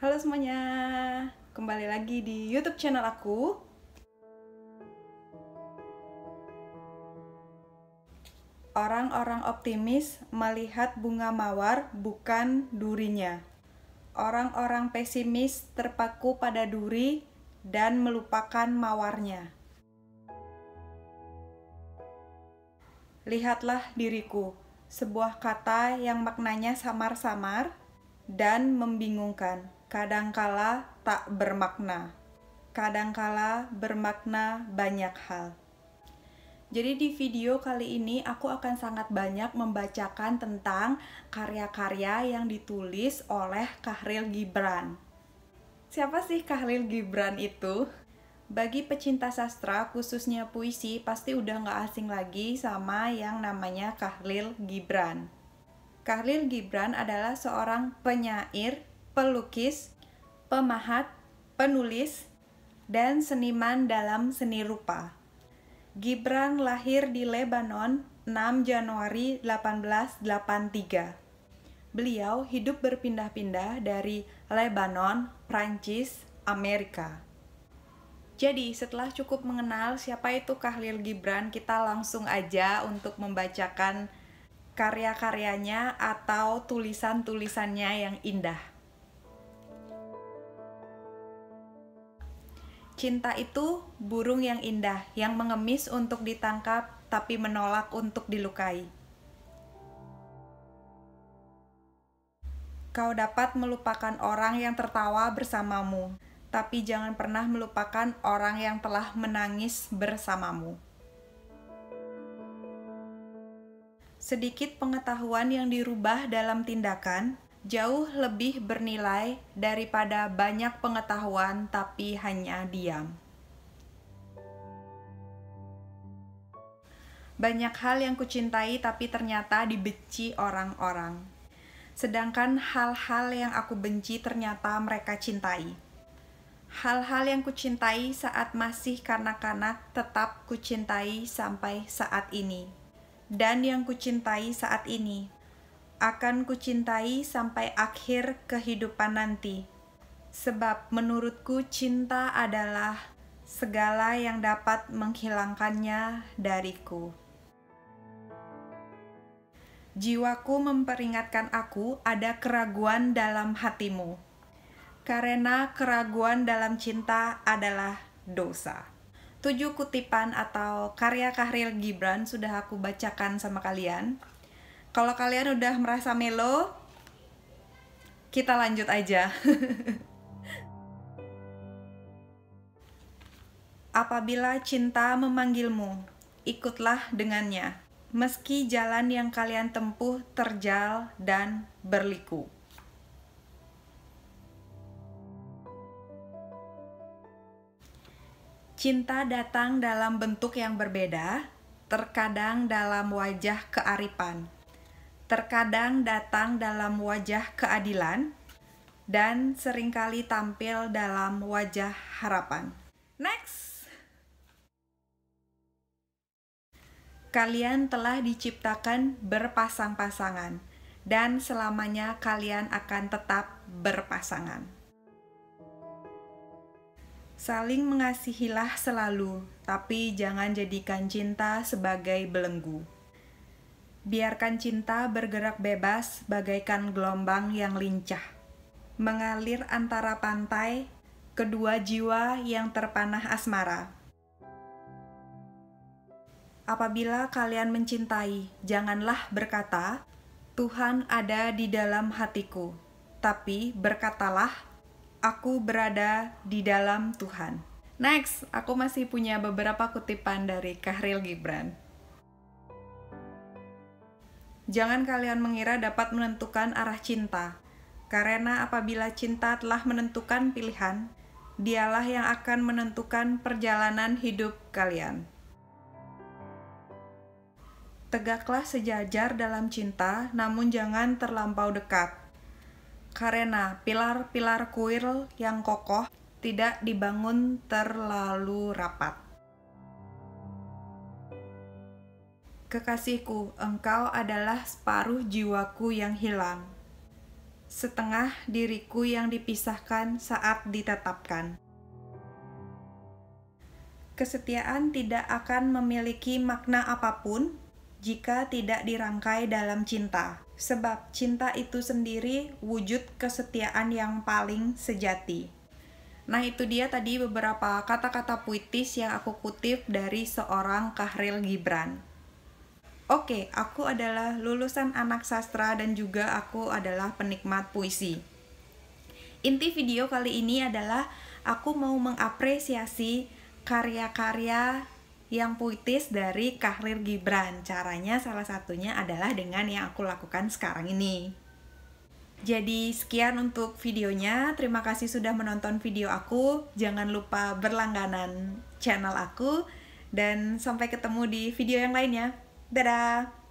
Halo semuanya, kembali lagi di YouTube channel aku. Orang-orang optimis melihat bunga mawar bukan durinya. Orang-orang pesimis terpaku pada duri dan melupakan mawarnya. Lihatlah diriku, sebuah kata yang maknanya samar-samar dan membingungkan. Kadangkala tak bermakna, kadangkala bermakna banyak hal. Jadi di video kali ini aku akan sangat banyak membacakan tentang karya-karya yang ditulis oleh Khalil Gibran. Siapa sih Khalil Gibran itu? Bagi pecinta sastra, khususnya puisi, pasti udah gak asing lagi sama yang namanya Khalil Gibran. Khalil Gibran adalah seorang penyair, pelukis, pemahat, penulis, dan seniman dalam seni rupa. Gibran lahir di Lebanon 6 Januari 1883. Beliau hidup berpindah-pindah dari Lebanon, Prancis, Amerika. Jadi setelah cukup mengenal siapa itu Khalil Gibran, kita langsung aja untuk membacakan karya-karyanya atau tulisan-tulisannya yang indah. Cinta itu burung yang indah, yang mengemis untuk ditangkap, tapi menolak untuk dilukai. Kau dapat melupakan orang yang tertawa bersamamu, tapi jangan pernah melupakan orang yang telah menangis bersamamu. Sedikit pengetahuan yang dirubah dalam tindakan jauh lebih bernilai daripada banyak pengetahuan tapi hanya diam. Banyak hal yang kucintai tapi ternyata dibenci orang-orang. Sedangkan hal-hal yang aku benci ternyata mereka cintai. Hal-hal yang kucintai saat masih kanak-kanak tetap kucintai sampai saat ini. Dan yang kucintai saat ini akan kucintai sampai akhir kehidupan nanti. Sebab menurutku cinta adalah segala yang dapat menghilangkannya dariku. Jiwaku memperingatkan aku ada keraguan dalam hatimu. Karena keraguan dalam cinta adalah dosa. 7 kutipan atau karya Khalil Gibran sudah aku bacakan sama kalian. Kalau kalian udah merasa melo, kita lanjut aja. Apabila cinta memanggilmu, ikutlah dengannya. Meski jalan yang kalian tempuh terjal dan berliku. Cinta datang dalam bentuk yang berbeda, terkadang dalam wajah kearifan, terkadang datang dalam wajah keadilan, dan seringkali tampil dalam wajah harapan. Next! Kalian telah diciptakan berpasang-pasangan, dan selamanya kalian akan tetap berpasangan. Saling mengasihilah selalu, tapi jangan jadikan cinta sebagai belenggu. Biarkan cinta bergerak bebas bagaikan gelombang yang lincah, mengalir antara pantai, kedua jiwa yang terpanah asmara. Apabila kalian mencintai, janganlah berkata, Tuhan ada di dalam hatiku, tapi berkatalah, aku berada di dalam Tuhan. Next, aku masih punya beberapa kutipan dari Khalil Gibran. Jangan kalian mengira dapat menentukan arah cinta, karena apabila cinta telah menentukan pilihan, dialah yang akan menentukan perjalanan hidup kalian. Tegaklah sejajar dalam cinta, namun jangan terlampau dekat. Karena pilar-pilar kuil yang kokoh tidak dibangun terlalu rapat. Kekasihku, engkau adalah separuh jiwaku yang hilang. setengah diriku yang dipisahkan saat ditetapkan. Kesetiaan tidak akan memiliki makna apapun jika tidak dirangkai dalam cinta, sebab cinta itu sendiri wujud kesetiaan yang paling sejati. Nah, itu dia tadi beberapa kata-kata puitis yang aku kutip dari seorang Khairil Gibran. Oke, aku adalah lulusan anak sastra dan juga aku adalah penikmat puisi. Inti video kali ini adalah aku mau mengapresiasi karya-karya yang puitis dari Khairil Gibran. Caranya salah satunya adalah dengan yang aku lakukan sekarang ini. Jadi sekian untuk videonya. Terima kasih sudah menonton video aku. Jangan lupa berlangganan channel aku. Dan sampai ketemu di video yang lainnya. Dadah!